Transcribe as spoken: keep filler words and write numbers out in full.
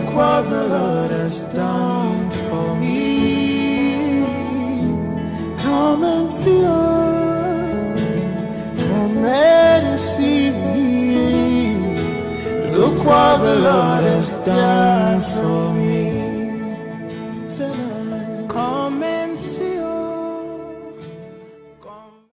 what the Lord has done for me. Come and see, come and see. Look what the Lord has done for me.